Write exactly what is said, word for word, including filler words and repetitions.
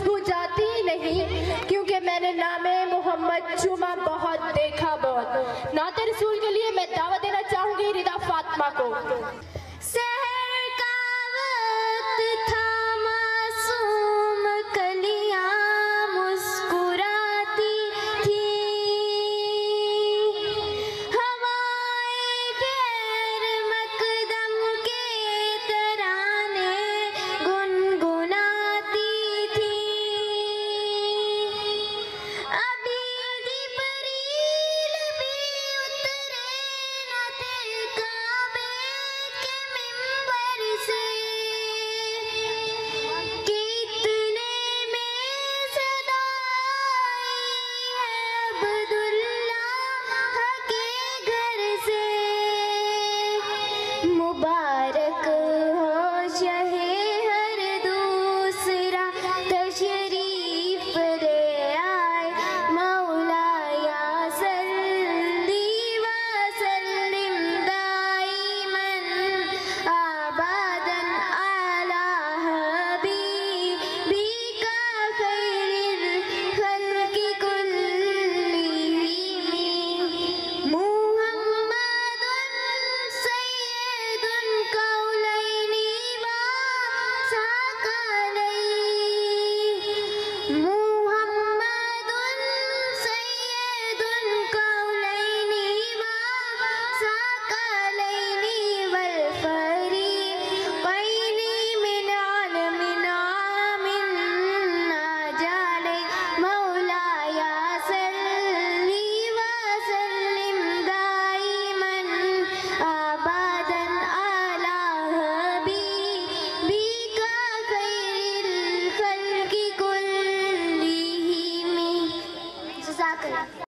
छू जाती ही नहीं, क्योंकि मैंने नामे मोहम्मद चुमा बहुत, देखा बहुत। नाते रसूल के लिए मैं दावत देना चाहूंगी रिदा फातिमा को। सहर का वक्त था, मासूम कलियां मुस्कुराती थी, हवाएं गैर मकदम के तराने गुनगुनाती थी। अभी जिब्रील भी उतरे न थे काबे के मिंबर से, कि इतने में सदा आई है अब्दुल्लाह के घर से। मुबारक हो शहे हर दूसरा तशरीफ ले आए, मौलाया सल्ली व सल्लिम दाइमन आबादन अला हबीबिका खैरिल खल्क़ि कुल्लिहिम, मुहम्मदुन सय्यदुल कौलैनि व साक़लैनि, मुहम्मदुन सय्यदुल कौलैनि व साक़लैनि वल फ़रीक़ैनि मिन आलमिन आमिन आजाले, मौलाया सल्ली व सल्लिम दाइमन आबादन अला हबीबिका खैरिल खल्क़ि कुल्लिहिम। जज़ाकल्लाह।